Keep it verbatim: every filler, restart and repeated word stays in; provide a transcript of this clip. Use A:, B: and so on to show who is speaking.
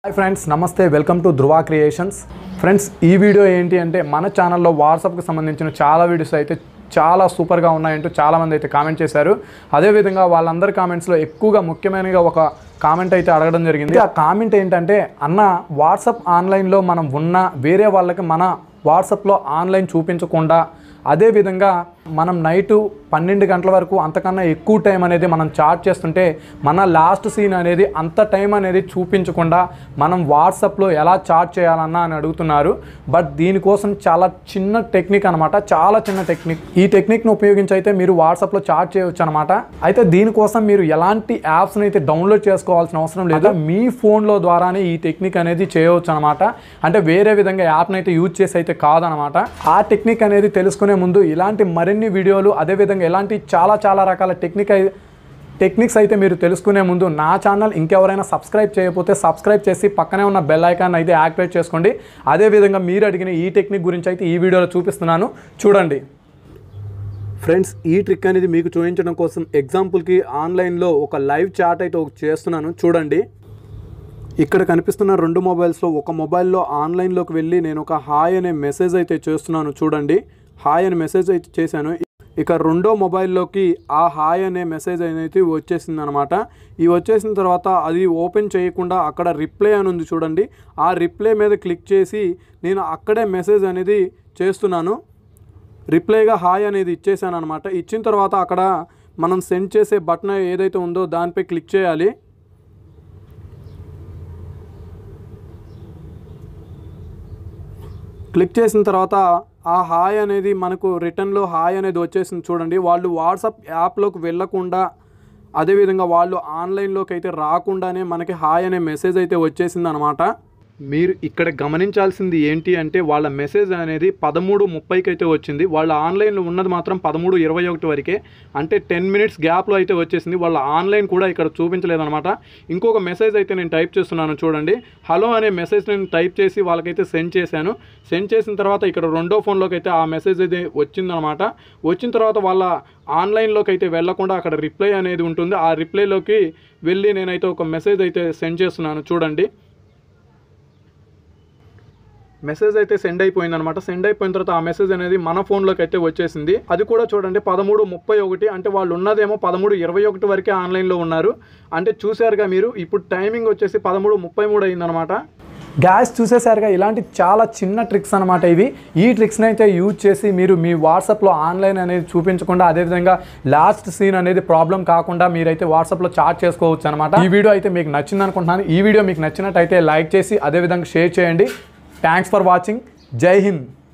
A: हाय friends नमस्ते welcome to Dhruva creations friends ఈ video ఏంటి అంటే మన ఛానల్లో వాట్సాప్ కి సంబంధించిన చాలా వీడియోస్ అయితే చాలా సూపర్ గా ఉన్నాయంటూ చాలా మంది అయితే కామెంట్ చేశారు. అదే విధంగా వాళ్ళందరి కామెంట్స్ లో ఎక్కువగా ముఖ్యమైనగా ఒక కామెంట్ అయితే అడగడం జరిగింది. ఆ కామెంట్ ఏంటంటే అన్న వాట్సాప్ ఆన్లైన్ లో మనం ఉన్న వేరే వాళ్ళకి మన వాట్సాప్ లో ఆన్లైన్ చూపించకుండా అదే విధంగా మనం నైట్ పన్నెండు గంటల వరకు అంతకన్నా ఎక్కువ టైం అనేది మనం చాట్ చేస్తుంటే మన లాస్ట్ సీన్ అనేది అంత టైం అనేది చూపించకుండా మనం వాట్సాప్లో ఎలా చాట్ చేయాలన్నా అని అడుగుతున్నారు. బట్ దీనికోసం చాలా చిన్న టెక్నిక్ అనమాట, చాలా చిన్న టెక్నిక్. ఈ టెక్నిక్ను ఉపయోగించి అయితే మీరు వాట్సాప్లో చాట్ చేయవచ్చు అనమాట. అయితే దీనికోసం మీరు ఎలాంటి యాప్స్ని అయితే డౌన్లోడ్ చేసుకోవాల్సిన అవసరం లేదు. మీ ఫోన్లో ద్వారానే ఈ టెక్నిక్ అనేది చేయవచ్చు అనమాట. అంటే వేరే విధంగా యాప్ని అయితే యూజ్ చేసి అయితే కాదనమాట. ఆ టెక్నిక్ అనేది తెలుసుకునే ముందు ఇలాంటి మరిన్ని వీడియోలు అదేవిధంగా ఇలాంటి చాలా చాలా రకాల టెక్నిక్ టెక్నిక్స్ అయితే మీరు తెలుసుకునే ముందు నా ఛానల్ ఇంకెవరైనా సబ్స్క్రైబ్ చేయకపోతే సబ్స్క్రైబ్ చేసి పక్కనే ఉన్న బెల్ ఐకాన్ అయితే యాక్టివేట్ చేసుకోండి. అదేవిధంగా మీరు అడిగిన ఈ టెక్నిక్ గురించి అయితే ఈ వీడియోలో చూపిస్తున్నాను, చూడండి. ఫ్రెండ్స్, ఈ ట్రిక్ అనేది మీకు చూపించడం కోసం ఎగ్జాంపుల్కి ఆన్లైన్లో ఒక లైవ్ చాట్ అయితే చేస్తున్నాను, చూడండి. ఇక్కడ కనిపిస్తున్న రెండు మొబైల్స్లో ఒక మొబైల్లో ఆన్లైన్లోకి వెళ్ళి నేను ఒక హాయ్ అనే మెసేజ్ అయితే చేస్తున్నాను, చూడండి. హాయ్ అనే మెసేజ్ అయితే చేశాను. ఇక రెండో మొబైల్లోకి ఆ హాయ్ అనే మెసేజ్ అనేది వచ్చేసింది అనమాట. ఈ వచ్చేసిన తర్వాత అది ఓపెన్ చేయకుండా అక్కడ రిప్లై అని ఉంది చూడండి. ఆ రిప్లై మీద క్లిక్ చేసి నేను అక్కడే మెసేజ్ అనేది చేస్తున్నాను. రిప్లైగా హాయ్ అనేది ఇచ్చేసాను అనమాట. ఇచ్చిన తర్వాత అక్కడ మనం సెండ్ చేసే బటన్ ఏదైతే ఉందో దానిపై క్లిక్ చేయాలి. క్లిక్ చేసిన తర్వాత ఆ హాయ్ అనేది మనకు రిటర్న్లో హాయ్ అనేది వచ్చేసింది చూడండి. వాళ్ళు వాట్సాప్ యాప్లోకి వెళ్ళకుండా అదేవిధంగా వాళ్ళు ఆన్లైన్లోకి అయితే రాకుండానే మనకి హాయ్ అనే మెసేజ్ అయితే వచ్చేసింది అనమాట. మీరు ఇక్కడ గమనించాల్సింది ఏంటి అంటే వాళ్ళ మెసేజ్ అనేది పదమూడు ముప్పైకి అయితే వచ్చింది. వాళ్ళ ఆన్లైన్లో ఉన్నది మాత్రం పదమూడు ఇరవై ఒకటి వరకే, అంటే టెన్ మినిట్స్ గ్యాప్లో అయితే వచ్చేసింది. వాళ్ళ ఆన్లైన్ కూడా ఇక్కడ చూపించలేదన్నమాట. ఇంకొక మెసేజ్ అయితే నేను టైప్ చేస్తున్నాను, చూడండి. హలో అనే మెసేజ్ నేను టైప్ చేసి వాళ్ళకైతే సెండ్ చేశాను. సెండ్ చేసిన తర్వాత ఇక్కడ రెండో ఫోన్లోకి అయితే ఆ మెసేజ్ అయితే వచ్చిందనమాట. వచ్చిన తర్వాత వాళ్ళ ఆన్లైన్లోకి అయితే వెళ్ళకుండా అక్కడ రిప్లై అనేది ఉంటుంది. ఆ రిప్లైలోకి వెళ్ళి నేనైతే ఒక మెసేజ్ అయితే సెండ్ చేస్తున్నాను, చూడండి. మెసేజ్ అయితే సెండ్ అయిపోయింది అనమాట. సెండ్ అయిపోయిన తర్వాత ఆ మెసేజ్ అనేది మన ఫోన్లోకి అయితే వచ్చేసింది. అది కూడా చూడండి పదమూడు ముప్పై ఒకటి, అంటే వాళ్ళు ఉన్నదేమో పదమూడు ఇరవై ఒకటి వరకే ఆన్లైన్లో ఉన్నారు. అంటే చూసారుగా మీరు, ఇప్పుడు టైమింగ్ వచ్చేసి పదమూడు ముప్పై మూడు అయిందనమాట. గ్యాస్ చూసేసారుగా, ఇలాంటి చాలా చిన్న ట్రిక్స్ అనమాట ఇవి. ఈ ట్రిక్స్ని అయితే యూజ్ చేసి మీరు మీ వాట్సాప్లో ఆన్లైన్ అనేది చూపించకుండా అదేవిధంగా లాస్ట్ సీన్ అనేది ప్రాబ్లం కాకుండా మీరైతే వాట్సాప్లో చాట్ చేసుకోవచ్చు అనమాట. ఈ వీడియో అయితే మీకు నచ్చింది అనుకుంటున్నాను. ఈ వీడియో మీకు నచ్చినట్టయితే లైక్ చేసి అదేవిధంగా షేర్ చేయండి. Thanks for watching. జై హింద్.